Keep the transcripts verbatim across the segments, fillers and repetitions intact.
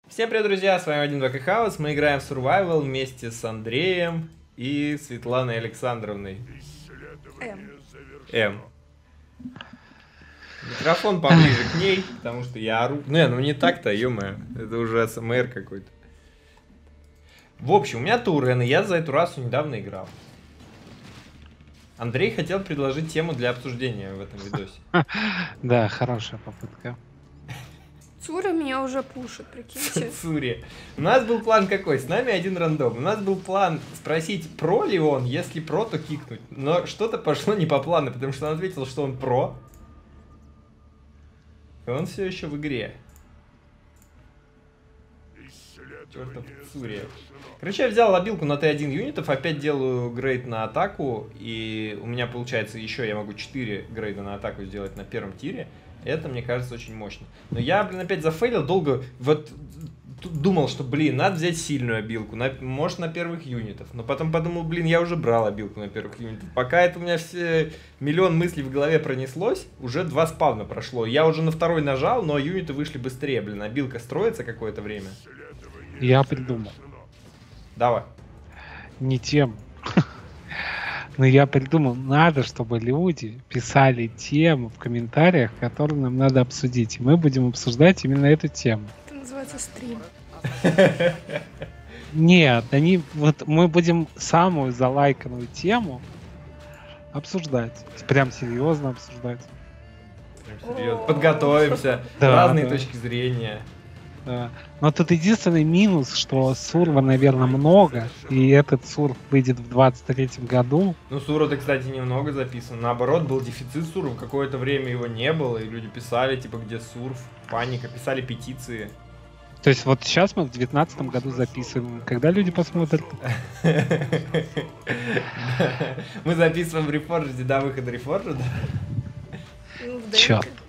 Всем привет, друзья, с вами один два Хаус. Мы играем в Survival вместе с Андреем и Светланой Александровной. М. М. Микрофон поближе к ней, потому что я ору. Не, ну не так-то, ё-моё. Это уже АСМР какой-то. В общем, у меня Турен, и я за эту расу недавно играл. Андрей хотел предложить тему для обсуждения в этом видосе. Да, хорошая попытка. Цура меня уже пушит, прикиньте. Цури. У нас был план какой? С нами один рандом. У нас был план спросить, про ли он, если про, то кикнуть. Но что-то пошло не по плану, потому что он ответил, что он про. И он все еще в игре. Чертов Цури. Короче, я взял лобилку на тэ один юнитов, опять делаю грейд на атаку, и у меня получается еще, я могу четыре грейда на атаку сделать на первом тире. Это, мне кажется, очень мощно. Но я, блин, опять зафейлил долго. Вот думал, что, блин, надо взять сильную обилку. На, может, на первых юнитов. Но потом подумал, блин, я уже брал обилку на первых юнитов. Пока это у меня все миллион мыслей в голове пронеслось, уже два спавна прошло. Я уже на второй нажал, но юниты вышли быстрее. Блин, обилка строится какое-то время. Я придумал. Давай. Не тем. Но я придумал, надо, чтобы люди писали тему в комментариях, которые нам надо обсудить. И мы будем обсуждать именно эту тему. Это называется стрим. Нет, они вот мы будем самую залайканную тему обсуждать. Прям серьезно обсуждать. Прям серьезно. Подготовимся. Да, Разные да. точки зрения. Да. Но тут единственный минус, что сурва, наверное, много, и этот сурв выйдет в двадцать третьем году. Ну, суров-то, кстати, немного записано. Наоборот, был дефицит суров. Какое-то время его не было, и люди писали, типа, где сурф, паника, писали петиции. То есть вот сейчас мы в девятнадцатом году записываем. Когда люди посмотрят? Мы записываем в Reforged до выхода Reforged. Ну, в Чёрт. демке.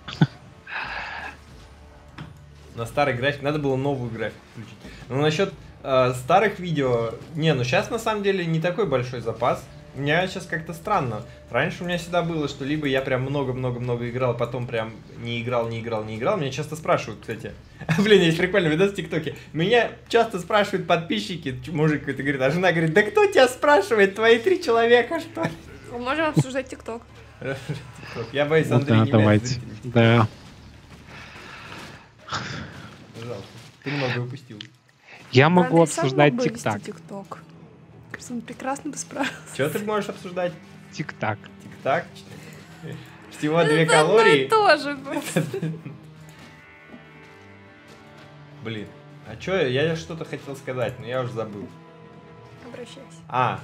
На старый график, надо было новую графику включить. Ну, насчет э, старых видео, не, ну сейчас на самом деле не такой большой запас. У меня сейчас как-то странно. Раньше у меня всегда было, что либо я прям много-много-много играл, потом прям не играл, не играл, не играл. Меня часто спрашивают, кстати. Блин, есть прикольный видос в ТикТоке. Меня часто спрашивают подписчики, мужик какой-то говорит, а жена говорит, да кто тебя спрашивает, твои три человека, что ли? Мы можем обсуждать ТикТок. Я боюсь, Ну Андрей да, не давайте. является зрителем. Да. Жалко. Ты много упустил. Я могу Андрей сам обсуждать мог бы вести тик-так. ТикТок. Кажется, он прекрасно бы справился. Что ты можешь обсуждать? Тик-так. Тик-так. Всего Ну, две это одно и калории. то же, блин. Блин, а чё, я что-то хотел сказать, но я уже забыл. Обращайся. А.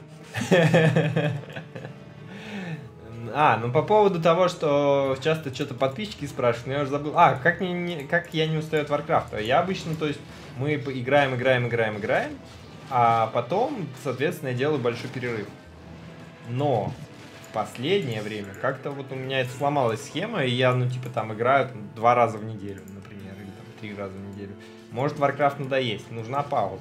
А, ну по поводу того, что часто что-то подписчики спрашивают, но я уже забыл. А, как, не, не- как я не устаю от Варкрафта? Я обычно, то есть, мы по- играем, играем, играем, играем, а потом, соответственно, я делаю большой перерыв. Но в последнее время как-то вот у меня это сломалась схема, и я, ну, типа, там играю там, два раза в неделю, например, или там три раза в неделю. Может, Warcraft надоесть, нужна пауза.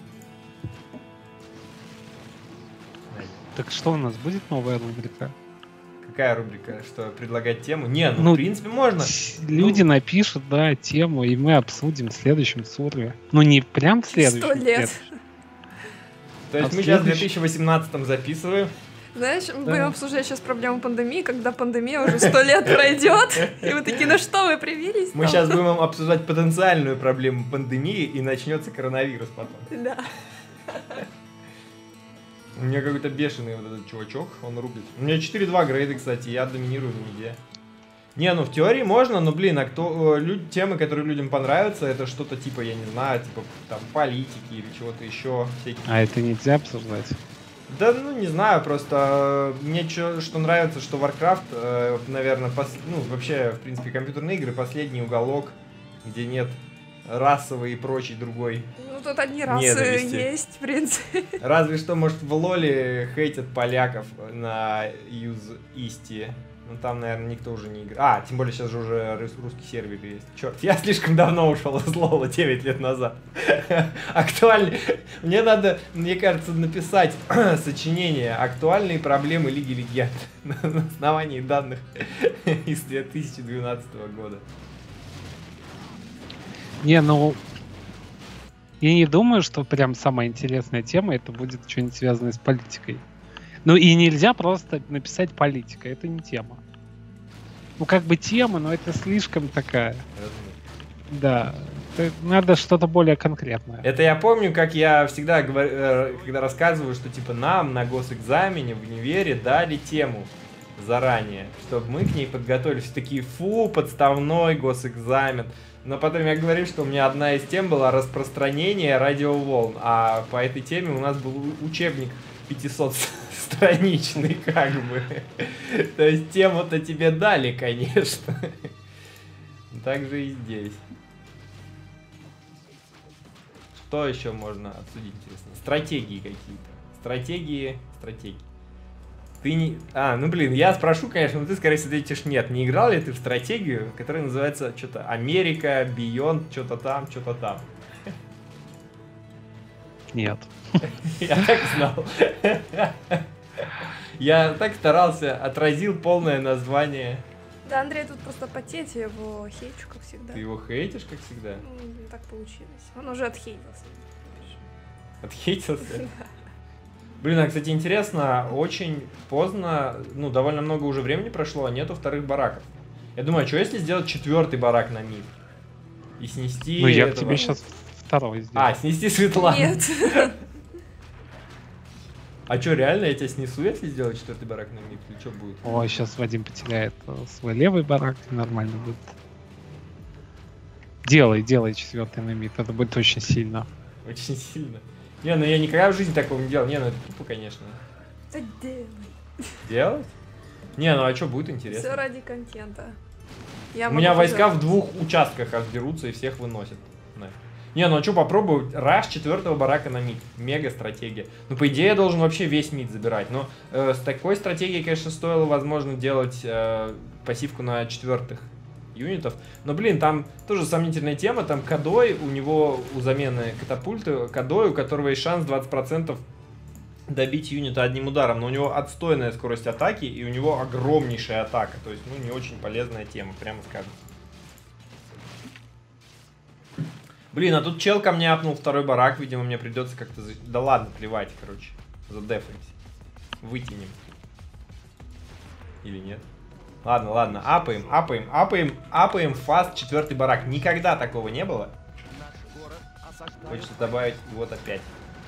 Так что у нас будет новая рубрика? Какая рубрика? Что, предлагать тему? Не, ну, Ну, в принципе, можно. Люди Ну, напишут, да, тему, и мы обсудим в следующем сурве. Ну не прям в Через следующем. сто лет. следующем. То есть а мы сейчас в две следующий- тысячи восемнадцатом записываем. Знаешь, мы Да. будем обсуждать сейчас проблему пандемии, когда пандемия уже сто лет пройдет. И вы такие, ну что, вы привились? Мы там?» сейчас будем обсуждать потенциальную проблему пандемии, и начнется коронавирус потом. Да. У меня какой-то бешеный вот этот чувачок, он рубит. У меня четыре два грейда, кстати, я доминирую в миде. Не, ну в теории можно, но, блин, а кто, э, лю- темы, которые людям понравятся, это что-то типа, я не знаю, типа там политики или чего-то еще. Всяких. А это нельзя обсуждать. Да, ну не знаю, просто э, мне чё, что нравится, что Warcraft, э, наверное, пос- ну вообще, в принципе, компьютерные игры, последний уголок, где нет расовой и прочей другой. Ну тут одни расы Ненависти. есть, в принципе. Разве что, может, в Лоле хейтят поляков на Use East. Ну там, наверное, никто уже не играет. А, тем более сейчас же уже рус- русский сервер есть. Черт, я слишком давно ушел из Лола, девять лет назад. Актуальный. Мне надо, мне кажется, написать сочинение «Актуальные проблемы Лиги Легенд» на основании данных из две тысячи двенадцатого года. Не, ну Я не думаю, что прям самая интересная тема это будет что-нибудь связанное с политикой. Ну и нельзя просто написать политика, это не тема. Ну как бы тема, но это слишком такая. Да, это надо что-то более конкретное. Это я помню, как я всегда говорю, когда рассказываю, что типа нам на госэкзамене в универе дали тему заранее, чтобы мы к ней подготовились. Такие, фу, подставной госэкзамен. Но потом я говорю, что у меня одна из тем была распространение радиоволн, а по этой теме у нас был учебник пятисотстраничный, как бы. То есть тему-то тебе дали, конечно. Так же и здесь. Что еще можно обсудить, интересно? Стратегии какие-то. Стратегии, стратегии. Ты не... А, ну блин, я спрошу, конечно, но ты, скорее всего, ответишь нет. Не играл ли ты в стратегию, которая называется что-то Америка, Beyond, что-то там, что-то там? Нет. Я так знал. Я так старался, отразил полное название. Да, Андрей тут просто потеть, я его хейчу, как всегда. Ты его хейтишь, как всегда? Ну, так получилось. Он уже отхейтился. Отхейтился? Блин, а, кстати, интересно, очень поздно, ну, довольно много уже времени прошло, а нету вторых бараков. Я думаю, а что если сделать четвертый барак на мид? И снести... Ну, я этого... к тебе сейчас второй сделаю. А, снести Светлану? Нет. А что, реально я тебя снесу, если сделать четвертый барак на мид? Или что будет? Ой, сейчас Вадим потеряет свой левый барак, и нормально будет. Делай, делай четвертый на мид, это будет очень сильно. Очень сильно. Не, ну я никогда в жизни такого не делал. Не, ну это тупо, конечно. Да делай. Делать? Не, ну а что, будет Все интересно. ради контента. Я У меня могу войска в пожаловаться. двух участках разберутся и всех выносят. Нафиг. Не, ну а что, попробую раш четвертого барака на мид. Мега стратегия. Ну, по идее, я должен вообще весь мид забирать. Но э, с такой стратегией, конечно, стоило, возможно, делать э, пассивку на четвертых юнитов. Но, блин, там тоже сомнительная тема. Там Кадой, у него у замены катапульты, Кадой, у которого есть шанс двадцать процентов добить юнита одним ударом. Но у него отстойная скорость атаки, и у него огромнейшая атака. То есть, ну, не очень полезная тема, прямо скажем. Блин, а тут чел ко мне апнул второй барак, видимо, мне придется как-то... За... Да ладно, плевать, короче. Задефаемся. Вытянем. Или нет? Ладно, ладно, апаем, апаем, апаем, апаем фаст четвертый барак. Никогда такого не было. Хочется добавить вот опять.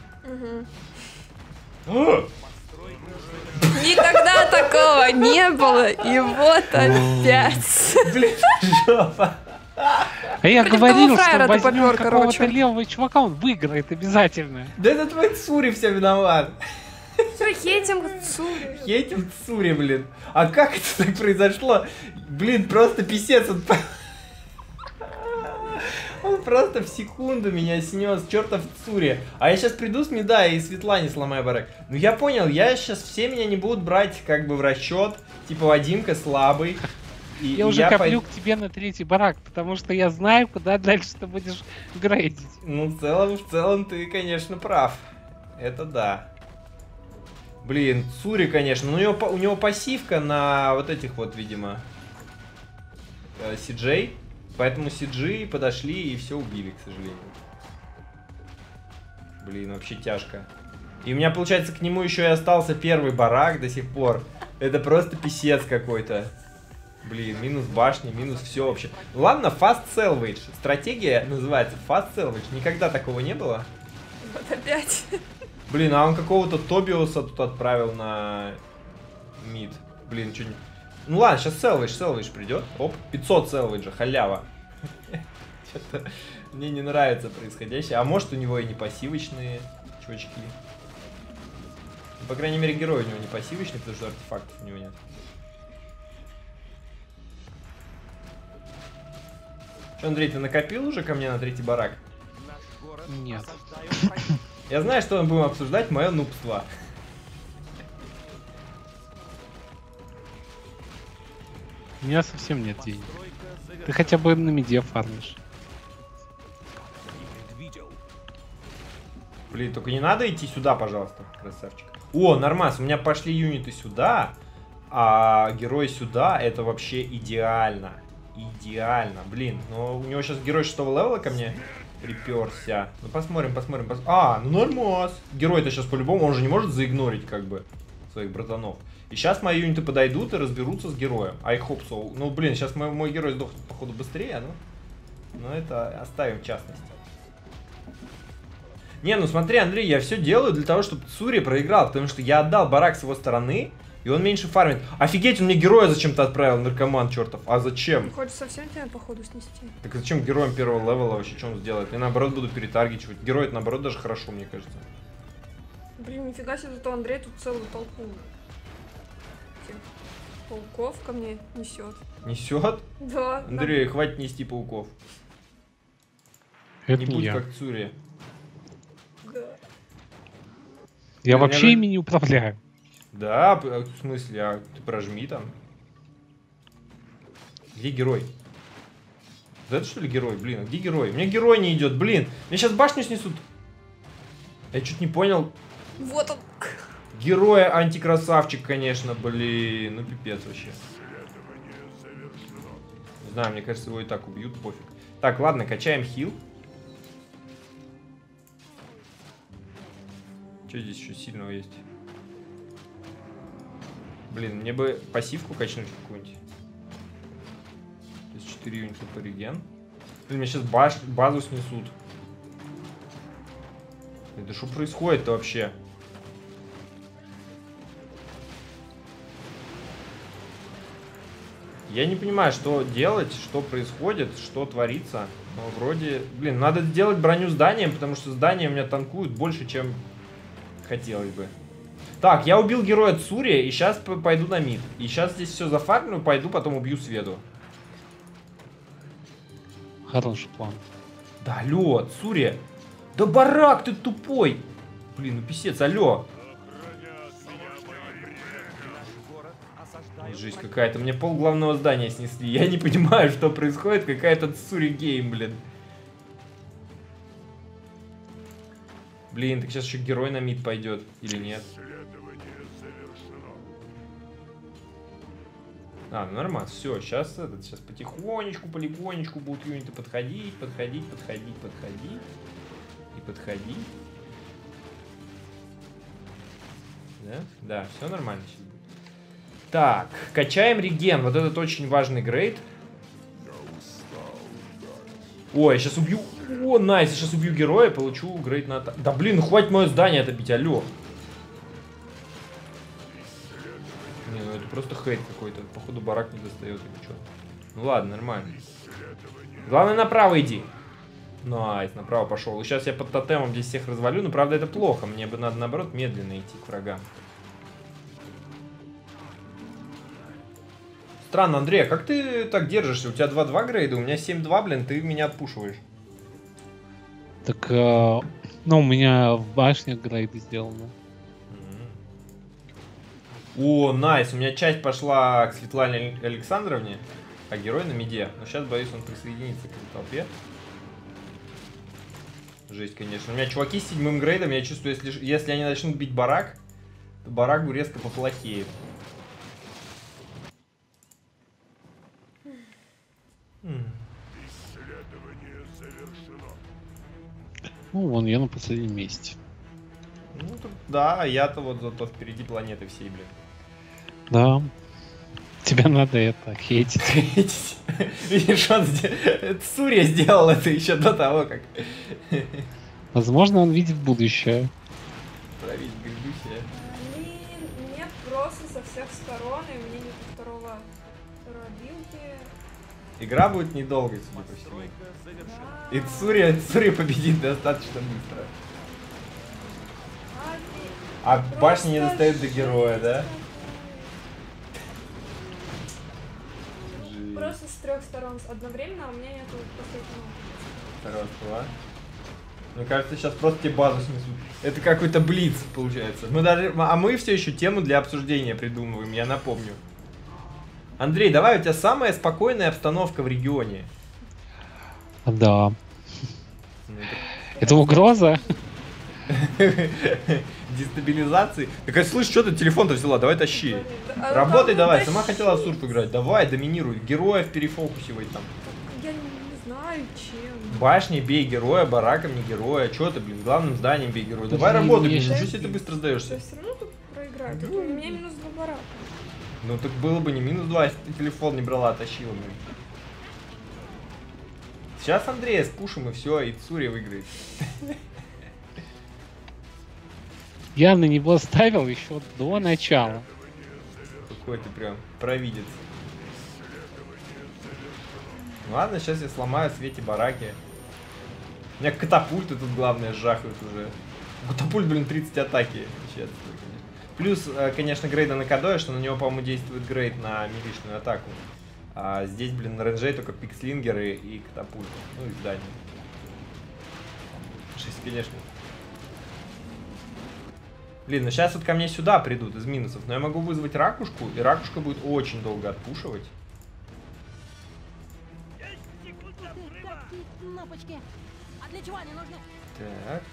Угу. Никогда такого не было, и вот опять. Блин, жопа. А я Против говорил, того фраера что ты возьмем попёр, какого-то короче. левого чувака, он выиграет обязательно. Да это твой Цури все виноват. Все, хейтим Цури. Хейтим Цури, блин. А как это так произошло? Блин, просто писец. Он, он просто в секунду меня снес, чертов Цури. А я сейчас приду с мида и Светлане сломаю барак. Ну я понял, я сейчас все меня не будут брать как бы в расчет. Типа Вадимка слабый. И, Я и уже я коплю пой- к тебе на третий барак, потому что я знаю, куда дальше ты будешь грейдить. Ну, в целом, в целом ты, конечно, прав. Это да. Блин, Цури, конечно. Ну, у него, па- у него пассивка на вот этих вот, видимо, э, си джей. Поэтому си джи подошли и все убили, к сожалению. Блин, вообще тяжко. И у меня, получается, к нему еще и остался первый барак до сих пор. Это просто писец какой-то. Блин, минус башня, минус все вообще. Ладно, Fast Salvage. Стратегия называется Fast Salvage. Никогда такого не было. Вот опять. Блин, а он какого-то Тобиуса тут отправил на мид. Блин, что не... Ну ладно, сейчас Salvage, Salvage придет. Оп, пятьсот Salvage, халява. Что-то мне не нравится происходящее. А может у него и не пассивочные чувачки. Ну, по крайней мере, герой у него не пассивочный, потому что артефактов у него нет. Что, Андрей, ты накопил уже ко мне на третий барак? Нет. Я знаю, что мы будем обсуждать, мое нубство. У меня совсем нет денег. Ты хотя бы на миде фармишь. Блин, только не надо идти сюда, пожалуйста, красавчик. О, нормас, у меня пошли юниты сюда, а герой сюда, это вообще идеально. Идеально, блин. Но у него сейчас герой шестого левела ко мне приперся. Ну посмотрим, посмотрим, пос... А, ну нормас. Герой-то сейчас по-любому, он же не может заигнорить как бы своих братанов. И сейчас мои юниты подойдут и разберутся с героем. I hope so. Ну блин, сейчас мой, мой герой сдохнет походу быстрее, ну. Но это оставим в частности. Не, ну смотри, Андрей, я все делаю для того, чтобы Цури проиграл, потому что я отдал барак с его стороны, и он меньше фармит. Офигеть, он мне героя зачем-то отправил, наркоман чертов. А зачем? Он хочет совсем тебя походу снести. Так зачем героем первого левела вообще, что он сделает? Я наоборот буду перетаргичивать. Герой это наоборот даже хорошо, мне кажется. Блин, нифига себе, зато Андрей тут целую толпу этих пауков ко мне несет. Несет? Да. Андрей, да. Хватит нести пауков. Это не не будь я. как Цури. Да. Я Меня вообще на- ими не управляю. Да, п- в смысле, а ты прожми там. Где герой? Вот это что ли герой? Блин, а где герой? У меня герой не идет, блин. Меня сейчас башню снесут. Я чуть не понял. Вот он. Герой антикрасавчик, конечно, блин. Ну пипец вообще. Не знаю, мне кажется, его и так убьют, пофиг. Так, ладно, качаем хил. Что здесь еще сильного есть? Блин, мне бы пассивку качнуть какую-нибудь. Здесь четыре юнита по реген. Блин, мне сейчас баш... базу снесут. Это что происходит-то вообще? Я не понимаю, что делать, что происходит, что творится. Но вроде... Блин, надо сделать броню зданием, потому что здания у меня танкуют больше, чем хотелось бы. Так, я убил героя Цури, и сейчас пойду на мид. И сейчас здесь все зафармлю, пойду, потом убью Сведу. Хороший план. Да, алло, Цури. Да барак, ты тупой. Блин, ну писец, алло. Жизнь какая-то. Мне пол главного здания снесли. Я не понимаю, что происходит. Какая-то Цури гейм, блин. Блин, так сейчас еще герой на мид пойдет. Или нет? А, ну нормально. Все, сейчас этот, сейчас потихонечку, полигонечку будут юниты подходить, подходить, подходить, подходить. И подходить. Да? Да, все нормально сейчас будет. Так, качаем реген. Вот этот очень важный грейд. Ой, я сейчас убью... О, найс, я сейчас убью героя, получу грейд на атаку. Да блин, ну хватит мое здание отобить, алло. Не, ну это просто хейт какой-то. Походу барак не достает или что. Ну ладно, нормально. Главное направо иди. Найс, направо пошел. И сейчас я под тотемом здесь всех развалю. Но правда это плохо. Мне бы надо наоборот медленно идти к врагам. Странно, Андрей, а как ты так держишься? У тебя два-два грейда, у меня семь-два, блин, ты меня отпушиваешь. Так, э, ну, у меня в башне грейды сделаны. О, найс, у меня часть пошла к Светлане Александровне, а герой на миде. Но сейчас, боюсь, он присоединится к этой толпе. Жесть, конечно. У меня чуваки с седьмым грейдом, я чувствую, если, если они начнут бить барак, то барак резко поплохеет. Ну, вон я на последнем месте. Ну, тут, да, я-то вот зато впереди планеты всей, блин. Да. Тебе надо это, хейтить. Хейтить. Видишь, он Цурия сделал это еще до того, как... Возможно, он видит будущее. Править грядущее. Блин, мне просто со всех сторон, и мне нет второго, второй билки. Игра будет недолгой, судя по всему. И Цурия, Цурия победит достаточно быстро. А башня не достает до героя, да? Просто с трех сторон одновременно, а у меня нету последнего. Хорошо. Мне кажется, сейчас просто тебе базу снесут. Это какой-то блиц, получается. Мы даже, а мы все еще тему для обсуждения придумываем, я напомню. Андрей, давай, у тебя самая спокойная обстановка в регионе. Да. Это угроза? Дестабилизации. Так, слышь, что ты телефон-то взяла? Давай тащи. А, Работай там давай, тащи. сама хотела в сурф играть. Давай, доминируй. Героев перефокусивай там. Я не, не знаю, знаю, чем. Башни бей героя, бараком не героя. Чё ты, блин, главным зданием бей героя. Да Давай блин, работай, я блин, щас- ничего себе ты быстро сдаешься. Я все равно тут проиграю. Тут у меня минус два барака. Ну так было бы не минус два, если ты телефон не брала, а тащила, блин. Сейчас Андрея спушим и все, и Цури выиграет. Я на него ставил еще до начала. Какой ты прям провидец. Ну ладно, сейчас я сломаю в свете бараки. У меня катапульты тут главное жахают уже. Катапульт, блин, тридцать атаки. Сейчас, плюс, конечно, грейда на Кадоя, что на него, по-моему, действует грейд на милишную атаку. А здесь, блин, на рейнджей только пикслингеры и катапульты. Ну и здания. шесть, конечно. Блин, ну сейчас вот ко мне сюда придут из минусов, но я могу вызвать ракушку, и ракушка будет очень долго отпушивать. Кнопочки. А для чего они нужны? Так.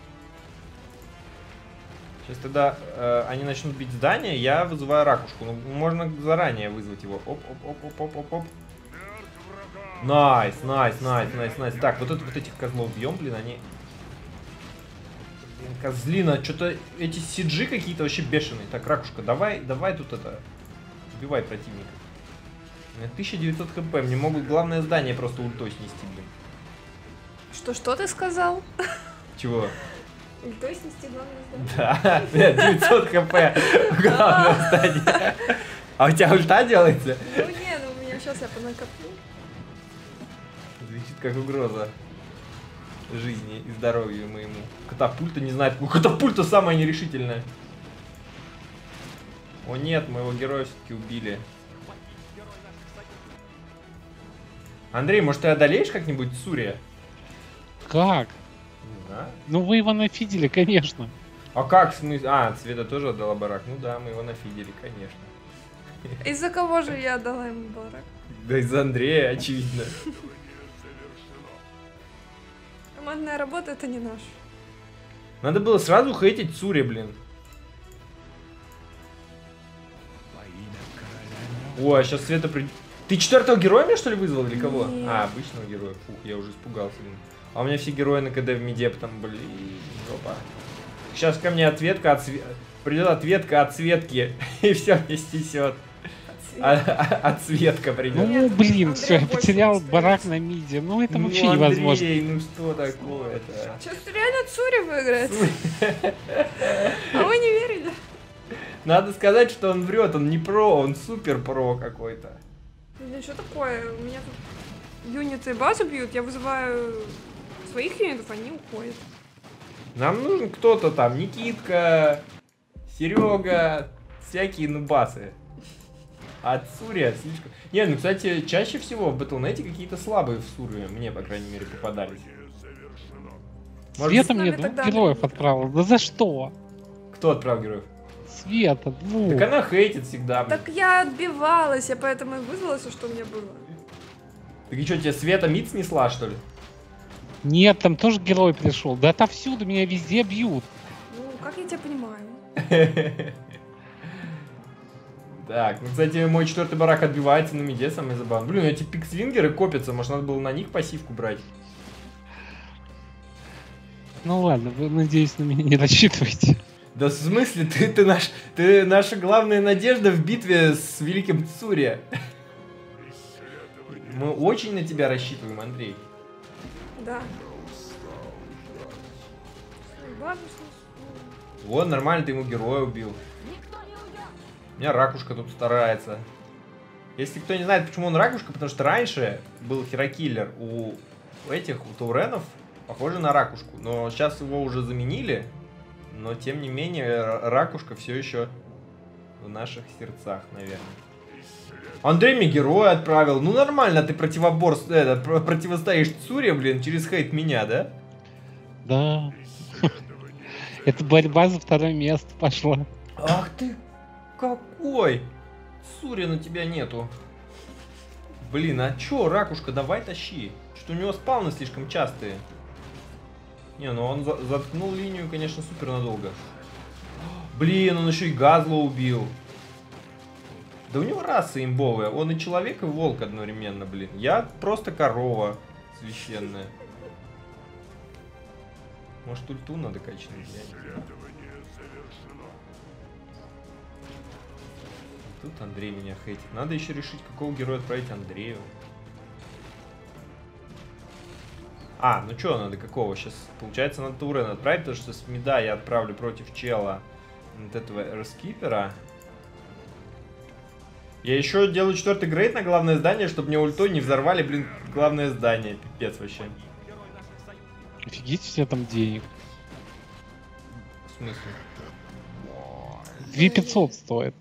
Сейчас тогда э, они начнут бить здание, я вызываю ракушку. Ну, можно заранее вызвать его. Оп, оп, оп, оп, оп, оп, оп. Найс, найс, найс, найс, найс. Так, вот, это, вот этих козлов бьем, блин, они... Блин, козлина, что-то эти сиджи какие-то вообще бешеные. Так, ракушка, давай, давай тут это... Убивай противника. У меня тысяча девятьсот хп, мне могут главное здание просто ультой снести, блин. Что, что ты сказал? Чего? Ультой снести главное здание. Да, девятьсот хп, главное здание. А у тебя ульта делается? Ну не, ну у меня сейчас я понакоплю. Звучит как угроза жизни и здоровью моему. Катапульта не знает, ну катапульта самая нерешительная. О нет, моего героя все-таки убили. Андрей, может ты одолеешь как-нибудь Цурия? Как? Не знаю. Ну вы его нафидели, конечно. А как в смысле? А, Света тоже отдала барак. Ну да, мы его нафидели, конечно. Из-за кого же я отдала ему барак? Да из-за Андрея, очевидно. Командная работа это не наш. Надо было сразу хейтить Цури, блин. Ой, а сейчас Света придет. Ты четвертого героя мне что ли вызвал или кого? Нет. А, обычного героя. Фух, я уже испугался. Блин. А у меня все герои на КД в миде, там, блин, жопа. Сейчас ко мне ответка от Све... придет ответка от Светки, и все мне снесет. Отсветка придет. Ну Нет, блин, Андрей все, я больше потерял не барак стоит. на миде. Ну это Ну, вообще невозможно. Андрей, ну что такое-то? Сейчас реально Цури выиграет. А вы не верили? Надо сказать, что он врет, он не про, он супер про какой-то. Блин, что такое? У меня тут юниты базу бьют, я вызываю своих юнитов, они уходят. Нам нужен кто-то там, Никитка, Серега, всякие нубасы. А Цурия слишком... Не, ну, кстати, чаще всего в батл нет какие-то слабые в Цурию, мне, по крайней мере, попадались. Может, Света мне С нами двух тогда героев будет. отправила. Да за что? кто отправил героев? Света, двух. Так она хейтит всегда, блин. Так я отбивалась, я поэтому и вызвалась, что у меня было. Так и что, тебе Света мид снесла, что ли? Нет, там тоже герой пришел. Да отовсюду меня везде бьют. Ну, как я тебя понимаю? Так, ну, кстати, мой четвертый барак отбивается на миде, самое забавное. Блин, эти пикслингеры копятся, может, надо было на них пассивку брать? Ну ладно, вы, надеюсь, на меня не рассчитываете. Да в смысле, ты, ты, наш, ты наша главная надежда в битве с великим Цурия. Мы очень на тебя рассчитываем, Андрей. Да. Базу снесу. Вот, нормально, ты ему героя убил. Никто не уйдет. У меня ракушка тут старается. Если кто не знает, почему он ракушка, потому что раньше был херокиллер у этих, у тауренов, похоже на ракушку. Но сейчас его уже заменили, но тем не менее ракушка все еще в наших сердцах, наверное. Андрей мне героя отправил. Ну нормально, ты противоборств, это, про- противостоишь Цуре, блин, через хейт меня, да? Да. Это борьба за второе место пошла. Ах ты какой! Цури на тебя нету. Блин, а чё, ракушка, давай тащи. Что у него спауны слишком частые. Не, ну он за заткнул линию, конечно, супер надолго. Блин, он еще и Газла убил. Да у него раса имбовая. Он и человек, и волк одновременно, блин. Я просто корова. священная. Может, ульту надо качнуть? Я не знаю. Тут Андрей меня хейтит. Надо еще решить, какого героя отправить Андрею. А, ну что надо, какого? Сейчас, получается, надо Турена отправить, потому что с мида я отправлю против чела вот этого эрскипера. Я еще делаю четвертый грейд на главное здание, чтобы мне ультой не взорвали, блин, главное здание. Пипец вообще. Офигеть, у тебя там денег. В смысле? две тысячи пятьсот стоит.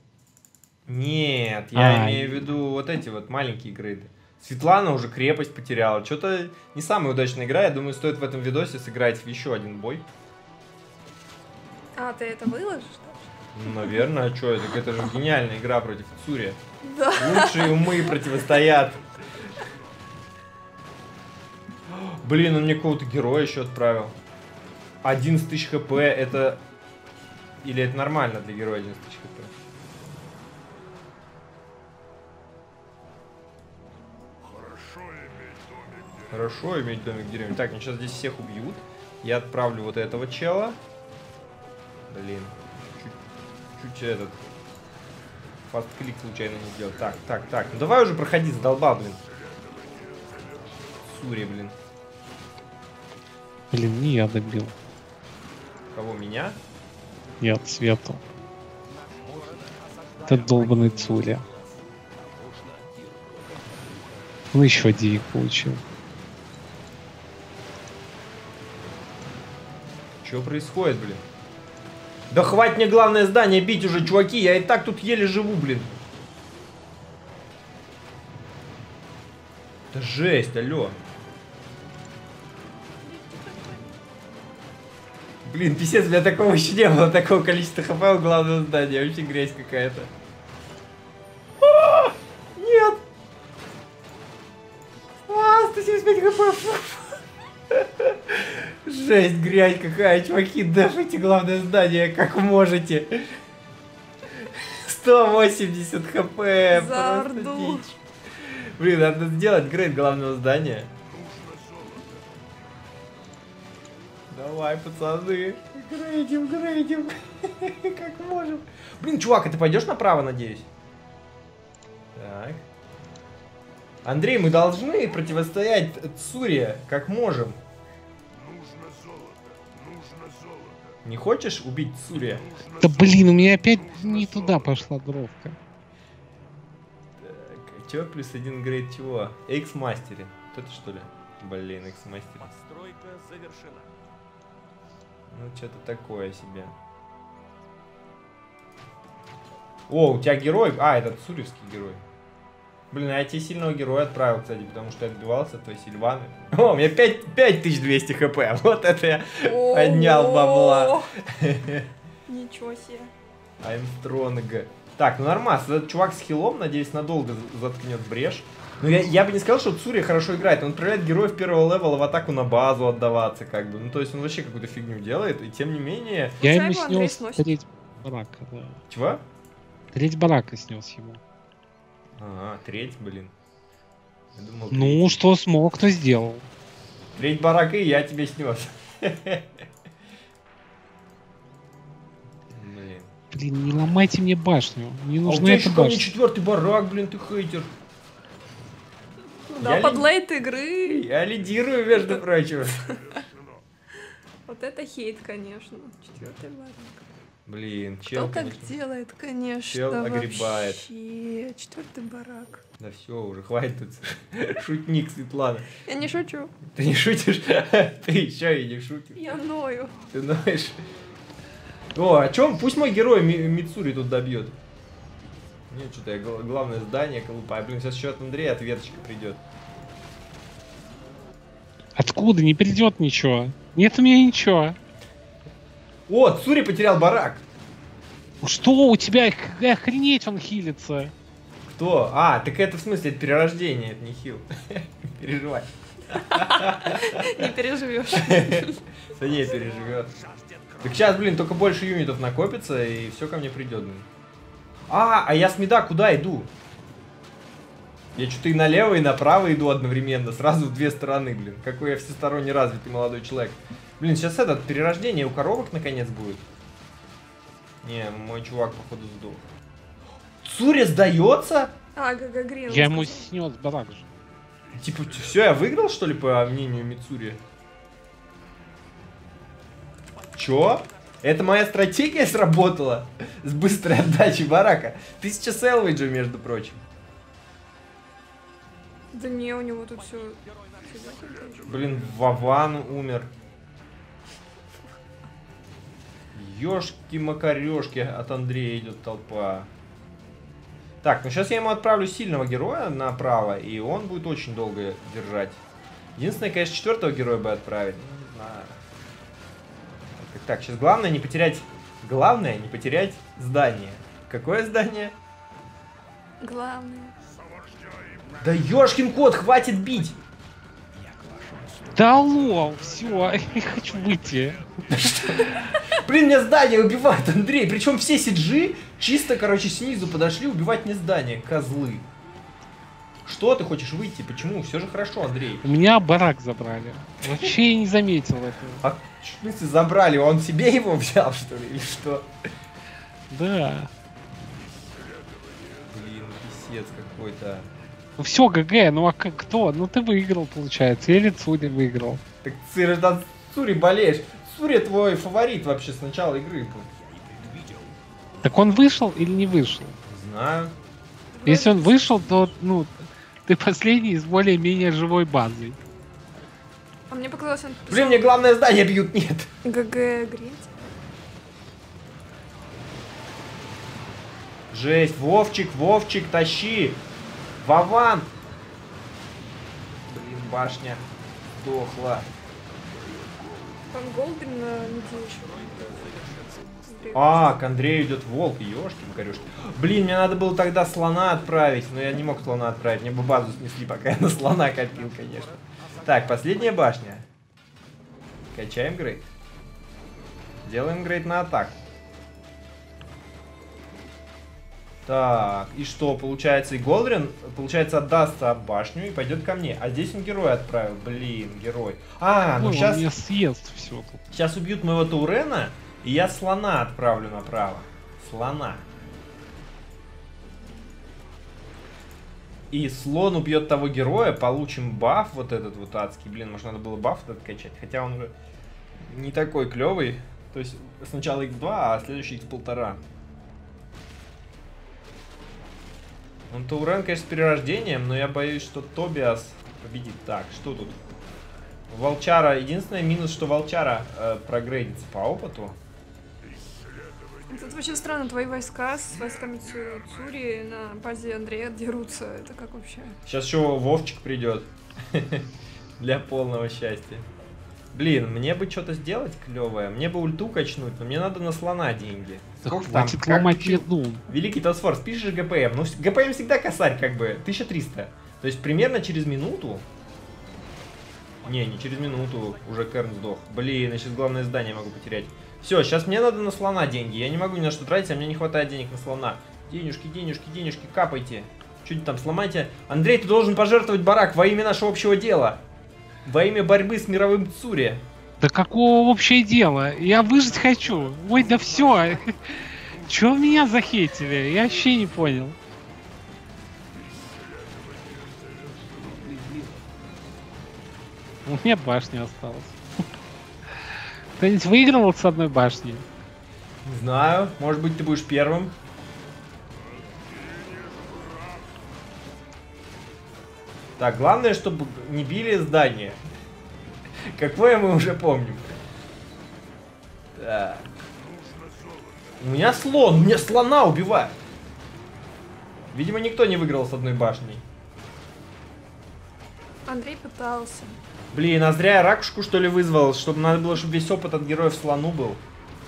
Нет, я А, имею в виду вот эти вот маленькие грейды. Светлана уже крепость потеряла. Что-то не самая удачная игра. Я думаю, стоит в этом видосе сыграть в еще один бой. А, ты это выложишь? Ну, наверное, а что это? Это же гениальная игра против Цурия. Да. Лучшие умы противостоят. Блин, он мне какого-то героя еще отправил. одиннадцать тысяч хп, это... Или это нормально для героя одиннадцать тысяч хп? Хорошо иметь домик в деревне. Так, ну сейчас здесь всех убьют. Я отправлю вот этого чела. Блин. Чуть, чуть этот... Фаст-клик случайно не сделал. Так, так, так. Ну давай уже проходи, задолбал, блин. Сури, блин. Блин, не я добил. Кого, меня? Нет, Свету. Этот долбанный Цурия. Он еще денег получил. Что происходит, блин? Да хватит мне главное здание бить уже, чуваки. Я и так тут еле живу, блин. Это жесть, алло. Блин, писец, у меня такого еще не было, такого количества хп у главного здания. Вообще грязь какая-то. А, нет! А, сто семьдесят пять хп. Жесть, грязь какая, чуваки, дафайте главное здание, как можете. сто восемьдесят хп. За орду. Блин, надо сделать грейд главного здания. Давай, пацаны. Грейдим, грейдим. Как можем. Блин, чувак, а ты пойдешь направо, надеюсь? Так. Андрей, мы должны противостоять Цурия, как можем. Не хочешь убить Цурия? Да блин, у меня опять не туда пошла дровка. Так, чё плюс один грейд чего? Экс-мастере. Вот это что ли? Блин, экс-мастере. Постройка завершена. Ну, что-то такое себе. О, у тебя герой. А, это цуревский герой. Блин, а я тебе сильного героя отправил, кстати, потому что я отбивался от твоей Сильваны. О, у меня пять тысяч двести хп. Вот это я поднял бабла. Ничего себе. I'm strong. Так, ну нормально. Этот чувак с хилом, надеюсь, надолго заткнет брешь. Ну, я, я бы не сказал, что Цурия хорошо играет. Он отправляет героев первого левела в атаку на базу отдаваться, как бы. Ну, то есть он вообще какую-то фигню делает, и тем не менее... Я Хотя ему его Андрей снес сносит. треть барака, да. Чего? Треть барака снес ему. А, треть, блин. Я думал, Ну, треть. что смог, то сделал. Треть барака, и я тебе снес. Блин. Блин, не ломайте мне башню. Не А у нужна тебя эта еще ко мне башня. четвертый барак, блин, ты хейтер. Да, Я под ли- лейт игры. Я лидирую, между прочим. Вот это хейт, конечно. Четвертый барак. Блин, Кто чел, так конечно. делает, конечно, Чел огребает. вообще. Четвертый барак. Да все, уже хватит тут. Шутник, Светлана. Я не шучу. Ты не шутишь? Ты еще и не шутишь. Я ною. Ты знаешь. О, о чем? Пусть мой герой Ми- Мицури тут добьет. Нет, что-то я гла- главное здание колупаю. Блин, сейчас еще от Андрея ответочка придет. Откуда? Не придет ничего. Нет у меня ничего. О, Цури потерял барак. Что у тебя? Какая охренеть он хилится. Кто? А, так это в смысле, это перерождение, это не хил. Не переживай. Не переживешь. Да не переживет. Так сейчас, блин, только больше юнитов накопится, и все ко мне придет, блин. А, а я с мида куда иду? Я что-то и налево, и направо иду одновременно, сразу в две стороны, блин. Какой я всесторонне развитый молодой человек. Блин, сейчас этот, перерождение у коробок наконец будет. Не, мой чувак, походу, сдох. Цуря сдается? А, ГГ Грин. Я ему снес барак же. Типа, все, я выиграл, что ли, по мнению Мицури? Чё? Это моя стратегия сработала? С быстрой отдачей барака. Тысяча селвейджа, между прочим. Да не, у него тут все. Блин, Вован умер. Ёшки-макарёшки, от Андрея идет толпа. Так, ну сейчас я ему отправлю сильного героя направо, и он будет очень долго держать. Единственное, конечно, четвертого героя бы отправить. Ну, не знаю. Так, так, сейчас главное не потерять... Главное не потерять здание. Какое здание? Главное. Да ёшкин кот, хватит бить! Да лол, все, я хочу выйти. Блин, меня здание убивает, Андрей. Причем все сиджи чисто, короче, снизу подошли убивать мне здание. Козлы. Что ты хочешь выйти? Почему? Все же хорошо, Андрей. У меня барак забрали. Вообще я не заметил этого. А в смысле забрали? Он себе его взял, что ли? Или что? Да. Блин, писец какой-то. Ну все, ГГ, ну а как кто? Ну ты выиграл, получается. Или Цури выиграл. Так ты же от Цури болеешь. Цури твой фаворит вообще с начала игры. Так он вышел или не вышел? Знаю. Если он вышел, то, ну, ты последний с более-менее живой базой. А мне показалось, он... Блин, мне главное здание бьют, нет. ГГ Грин. Жесть, Вовчик, Вовчик, тащи. Вован. Блин, башня сдохла. Там Голден на медиа еще. А, к Андрею идет волк, ёшки, макарёшки. Блин, мне надо было тогда слона отправить, но я не мог слона отправить. Мне бы базу снесли, пока я на слона копил, конечно. Так, последняя башня. Качаем грейд. Делаем грейд на атаку. Так, и что, получается, и Голдрин, получается, отдастся башню и пойдет ко мне. А здесь он героя отправил. Блин, герой. А, ну Ой, сейчас... он меня съест все тут. Сейчас убьют моего Таурена, и я слона отправлю направо. Слона. И слон убьет того героя, получим баф вот этот вот адский. Блин, может надо было баф этот качать, хотя он уже не такой клевый. То есть сначала икс два, а следующий икс один. Он Таурен, конечно, с перерождением, но я боюсь, что Тобиас победит. Так, что тут? Волчара. Единственный минус, что Волчара э, прогрейдится по опыту. Тут вообще странно, твои войска с войсками Цу- Цури на базе Андрея дерутся. Это как вообще? Сейчас еще Вовчик придет. Для полного счастья. Блин, мне бы что-то сделать клевое. Мне бы ульту качнуть, но мне надо на слона деньги. Да Сколько там? хватит Как ломать пил? еду. Великий Тосфор, спишешь ГПМ. Ну, ГПМ всегда косарь, как бы. тысяча триста. То есть примерно через минуту. Не, не через минуту. Уже Керн сдох. Блин, я сейчас главное здание могу потерять. Все, сейчас мне надо на слона деньги. Я не могу ни на что тратить, а мне не хватает денег на слона. Денежки, денежки, денежки, капайте. Чуть там сломайте. Андрей, ты должен пожертвовать барак во имя нашего общего дела. Во имя борьбы с мировым Цури. Да какого общее дело? Я выжить хочу. Ой, да все. Чего меня захейтили? Я вообще не понял. У меня башня осталась. Кто-нибудь выигрывал с одной башни? Не знаю, может быть ты будешь первым. Так, главное, чтобы не били здание. Какое мы уже помним. Так. У меня слон, мне слона убивают. Видимо, никто не выиграл с одной башней. Андрей пытался. Блин, а зря я ракушку, что ли, вызвал, чтобы надо было, чтобы весь опыт от героев слону был.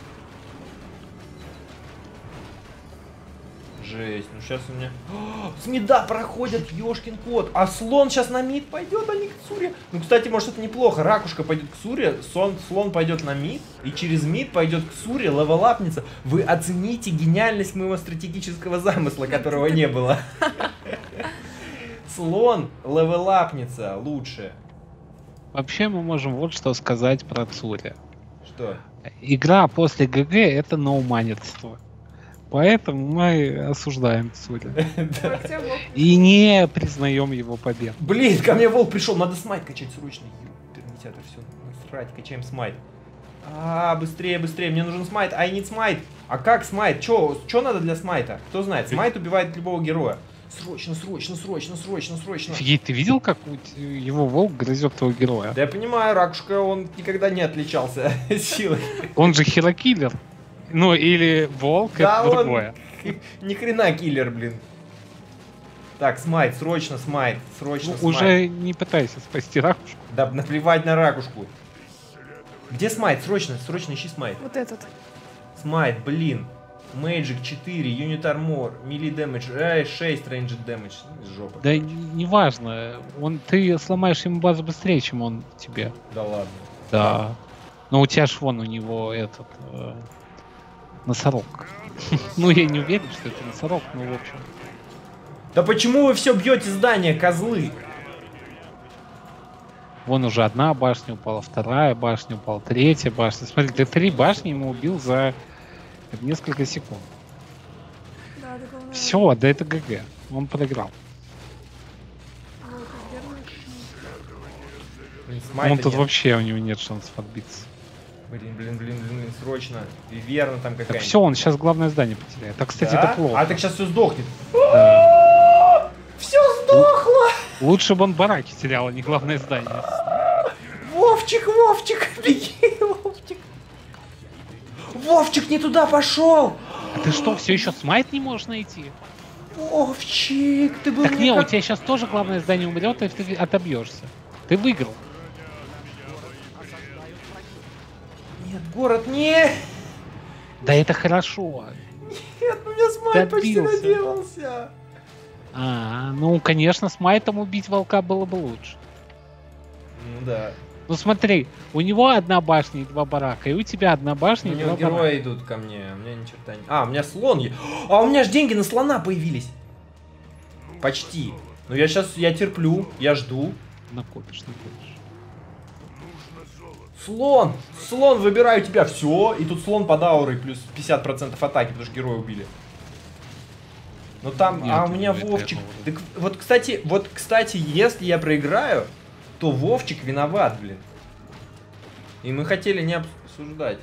Жесть, ну сейчас у меня... О, с мида проходят, ёшкин кот. А слон сейчас на мид пойдет, а не к Цуре. Ну, кстати, может это неплохо. Ракушка пойдет к Цуре, сон, слон пойдет на мид, и через мид пойдет к Цуре, левелапнется. Вы оцените гениальность моего стратегического замысла, которого не было. слон левелапнется лучше. Вообще мы можем вот что сказать про Цуря. Что? Игра после ГГ это ноуманерство. Поэтому мы осуждаем Цуря. Да. Хотя бы И не признаем его победу. Блин, ко мне волк пришел, надо смайт качать срочно. Пермитятор, все, насрать, качаем смайт. А, быстрее, быстрее, мне нужен смайт, I need смайт. А как смайт? Чё, чё надо для смайта? Кто знает? Смайт убивает любого героя. Срочно, срочно, срочно, срочно, срочно. Офигеть, ты видел, как у т- его волк грызет твоего героя? Да я понимаю, Ракушка, он никогда не отличался силой. Он же херокиллер. Ну, или волк, Да, это он другое. ни хрена киллер, блин. Так, смайт, срочно смайт, срочно Ну, смайт. уже не пытайся спасти ракушку. Да наплевать на Ракушку. Где смайт? Срочно, срочно ищи смайт. вот этот. Смайт, блин. Magic четыре, Unit Armor, Melee Damage, ай, шесть Ranged Damage. Жопа. Да неважно, он, ты сломаешь ему базу быстрее, чем он тебе. Да ладно. Да. Но у тебя ж вон у него этот э, носорог. Ну я не уверен, что это носорог, но в общем. Да почему вы все бьете здание, козлы? Вон уже одна башня упала, вторая башня упала, третья башня. Смотри, ты три башни ему убил за несколько секунд. Да, да, главное. Все, да это ГГ. Он проиграл. волка сдернуть. Блин, Он смайта тут нет. вообще у него нет шансов отбиться. Блин, блин, блин, блин, блин, срочно. Виверна там Так какая-нибудь. все, он сейчас главное здание потеряет. Так, кстати, Да? это плохо. А так сейчас все сдохнет. Да. Все сдохло! Лучше бы он бараки терял, а не главное здание. Вовчик, Вовчик, беги, Вовчик. Вовчик не туда пошел! А ты что, все еще смайт не можешь найти? Вовчик, ты был Так мне не, у как- тебя сейчас тоже главное здание умрет, и ты отобьешься. Ты выиграл. Нет, город, нет! Да это хорошо. Нет, у меня смайт почти Добился. наделался. А, ну, конечно, с майтом убить волка было бы лучше. Ну да. Ну смотри, у него одна башня и два барака, и у тебя одна У башня и него два барака. герои идут ко мне, а у меня ни черта не... А, у меня слон есть. А, у меня же деньги на слона появились. Почти. Но я сейчас, я терплю, я жду. Накопишь, накопишь. Слон! Слон, выбираю тебя. Все. И тут слон под аурой плюс пятьдесят процентов атаки, потому что героя убили. Ну там, Нет, а у меня не Вовчик. требовало. Так, вот, кстати, вот, кстати, если я проиграю, то Вовчик виноват, блин. И мы хотели не обсуждать.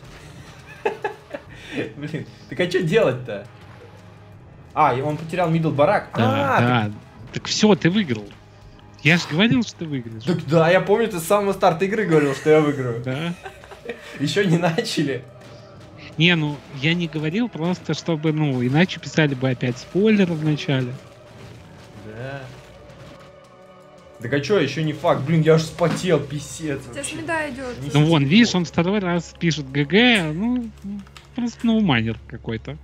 Блин, так а что делать-то? А, и он потерял мидл барак. Да, А, да. Так все, ты выиграл. Я же говорил, что ты выиграешь. так, так да, я помню, ты с самого старта игры говорил, что я выиграю. Да. Еще не начали. Не, ну, я не говорил, просто чтобы, ну, иначе писали бы опять спойлеры в начале. Да. Так а что, еще не факт. Блин, я аж спотел, писец. Сейчас вообще. меда идет. Не Ну, вон, секунду. видишь, он второй раз пишет ГГ, ну, просто ноуманер какой-то.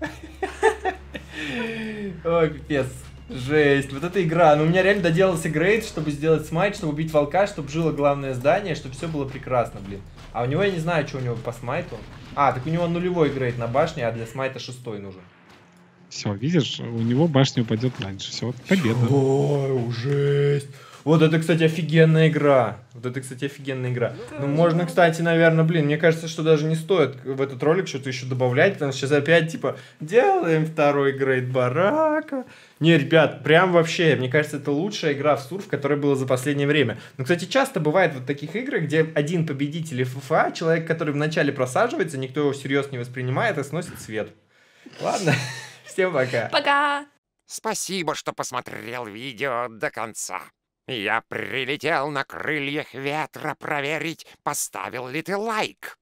Ой, пипец. Жесть, вот эта игра. Ну, у меня реально доделался грейд, чтобы сделать смайт, чтобы убить волка, чтобы жило главное здание, чтобы все было прекрасно, блин. А у него я не знаю, что у него по смайту. А, так у него нулевой грейд на башне, а для смайта шестой нужен. Все, видишь, у него башня упадет раньше. Все, победа. Ой, жесть. Вот это, кстати, офигенная игра. Вот это, кстати, офигенная игра. Ну, можно, кстати, наверное, блин, мне кажется, что даже не стоит в этот ролик что-то еще добавлять, потому что сейчас опять, типа, делаем второй грейд барака. Не, ребят, прям вообще, мне кажется, это лучшая игра в сурф, которая была за последнее время. Ну, кстати, часто бывает вот таких игр, где один победитель ФФА, человек, который вначале просаживается, никто его всерьез не воспринимает и сносит свет. Ладно, всем пока. Пока! Спасибо, что посмотрел видео до конца. Я прилетел на крыльях ветра проверить, поставил ли ты лайк.